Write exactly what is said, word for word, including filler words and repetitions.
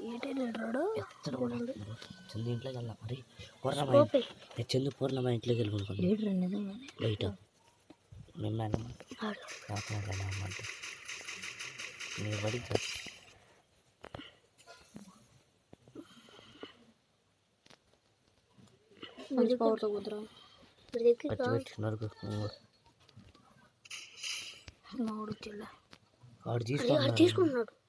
ఎత్తడు కూడా చందు ఇంట్లోకి వెళ్ళా మరి పూర్ణమ చందు పూర్ణమ ఇంట్లోకి వెళ్ళుకుంటాను బయట మిమ్మల్ని నీ బడి వాడు తీసుకున్నాడు.